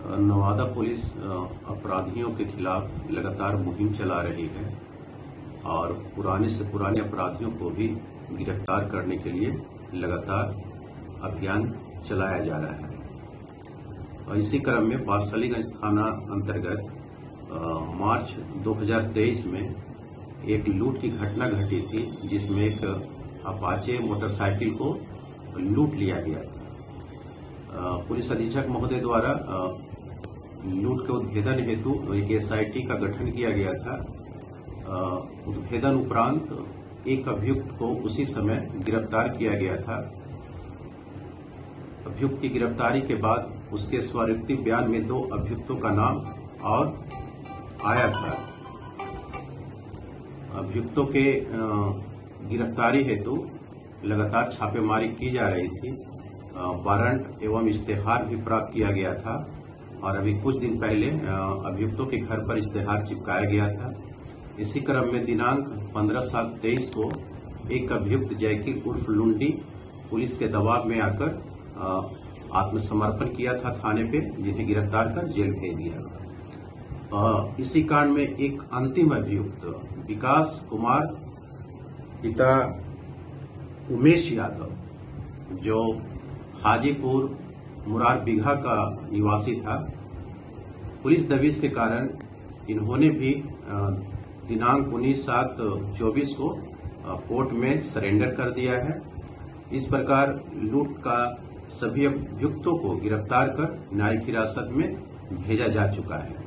Nawada police अपराधियों के खिलाफ लगातार मुहिम चला रही है और पुराने से पुराने अपराधियों को भी गिरफ्तार करने के लिए लगातार अभियान चलाया जा रहा है। और इसी क्रम में पारसलीगंज थाना अंतर्गत मार्च 2023 में एक लूट की घटना घटी थी, जिसमें एक अपाचे मोटरसाइकिल को लूट लिया गया था। पुलिस अधीक्षक महोदय द्वारा लूट के उद्भेदन हेतु एक एसआईटी का गठन किया गया था। उद्भेदन उपरांत एक अभियुक्त को उसी समय गिरफ्तार किया गया था। अभियुक्त की गिरफ्तारी के बाद उसके स्वरूपी बयान में 2 अभियुक्तों का नाम और आया था। अभियुक्तों के गिरफ्तारी हेतु लगातार छापेमारी की जा रही थी। वारंट एवं इश्तेहार भी प्राप्त किया गया था और अभी कुछ दिन पहले अभियुक्तों के घर पर इश्तेहार चिपकाया गया था। इसी क्रम में दिनांक 15/7/23 को एक अभियुक्त जैकी उर्फ लुंडी पुलिस के दबाव में आकर आत्मसमर्पण किया था थाने पे, जिन्हें गिरफ्तार कर जेल भेज दिया। इसी कांड में एक अंतिम अभियुक्त विकास कुमार पिता उमेश यादव, जो हाजीपुर मुरार बिघा का निवासी था, पुलिस दबिश के कारण इन्होंने भी दिनांक 19/7/24 को कोर्ट में सरेंडर कर दिया है। इस प्रकार लूट का सभी अभियुक्तों को गिरफ्तार कर न्यायिक हिरासत में भेजा जा चुका है।